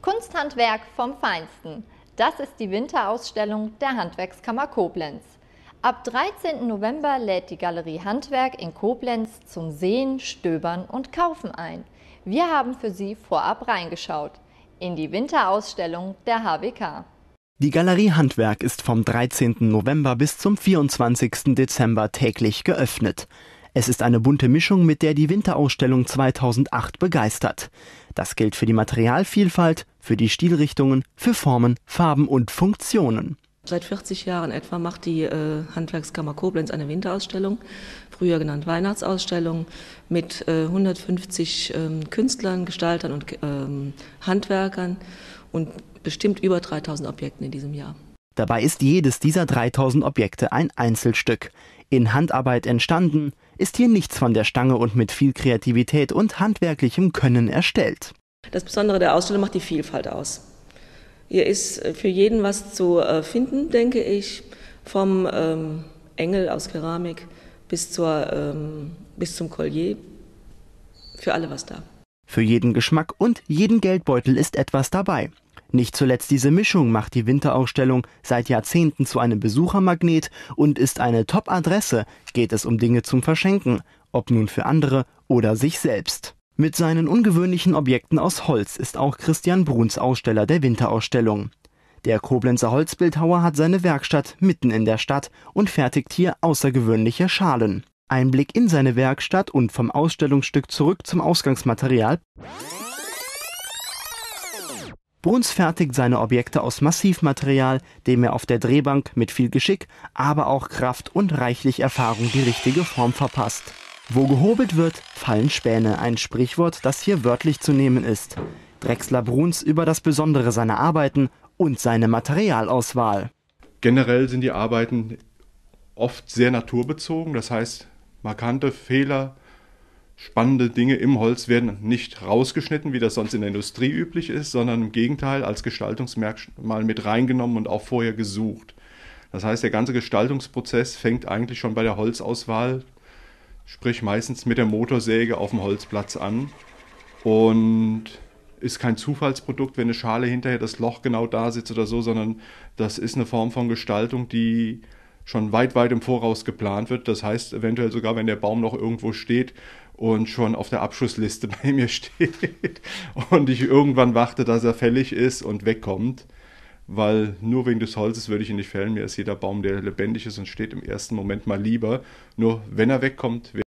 Kunsthandwerk vom Feinsten. Das ist die Winterausstellung der Handwerkskammer Koblenz. Ab 13. November lädt die Galerie Handwerk in Koblenz zum Sehen, Stöbern und Kaufen ein. Wir haben für Sie vorab reingeschaut in die Winterausstellung der HWK. Die Galerie Handwerk ist vom 13. November bis zum 24. Dezember täglich geöffnet. Es ist eine bunte Mischung, mit der die Winterausstellung 2008 begeistert. Das gilt für die Materialvielfalt, für die Stilrichtungen, für Formen, Farben und Funktionen. Seit 40 Jahren etwa macht die Handwerkskammer Koblenz eine Winterausstellung, früher genannt Weihnachtsausstellung, mit 150 Künstlern, Gestaltern und Handwerkern und bestimmt über 3000 Objekten in diesem Jahr. Dabei ist jedes dieser 3000 Objekte ein Einzelstück. In Handarbeit entstanden, ist hier nichts von der Stange und mit viel Kreativität und handwerklichem Können erstellt. Das Besondere der Ausstellung macht die Vielfalt aus. Hier ist für jeden was zu finden, denke ich, vom Engel aus Keramik bis zum Collier. Für alle was da. Für jeden Geschmack und jeden Geldbeutel ist etwas dabei. Nicht zuletzt diese Mischung macht die Winterausstellung seit Jahrzehnten zu einem Besuchermagnet und ist eine Top-Adresse, geht es um Dinge zum Verschenken, ob nun für andere oder sich selbst. Mit seinen ungewöhnlichen Objekten aus Holz ist auch Christian Bruns Aussteller der Winterausstellung. Der Koblenzer Holzbildhauer hat seine Werkstatt mitten in der Stadt und fertigt hier außergewöhnliche Schalen. Ein Blick in seine Werkstatt und vom Ausstellungsstück zurück zum Ausgangsmaterial. Bruns fertigt seine Objekte aus Massivmaterial, dem er auf der Drehbank mit viel Geschick, aber auch Kraft und reichlich Erfahrung die richtige Form verpasst. Wo gehobelt wird, fallen Späne, ein Sprichwort, das hier wörtlich zu nehmen ist. Drechsler Bruns über das Besondere seiner Arbeiten und seine Materialauswahl. Generell sind die Arbeiten oft sehr naturbezogen, das heißt, markante Fehler, spannende Dinge im Holz werden nicht rausgeschnitten, wie das sonst in der Industrie üblich ist, sondern im Gegenteil als Gestaltungsmerkmal mit reingenommen und auch vorher gesucht. Das heißt, der ganze Gestaltungsprozess fängt eigentlich schon bei der Holzauswahl, sprich meistens mit der Motorsäge auf dem Holzplatz an und ist kein Zufallsprodukt, wenn eine Schale hinterher das Loch genau da sitzt oder so, sondern das ist eine Form von Gestaltung, die schon weit im Voraus geplant wird. Das heißt, eventuell sogar, wenn der Baum noch irgendwo steht und schon auf der Abschussliste bei mir steht und ich irgendwann warte, dass er fällig ist und wegkommt, weil nur wegen des Holzes würde ich ihn nicht fällen. Mir ist jeder Baum, der lebendig ist und steht, im ersten Moment mal lieber. Nur wenn er wegkommt,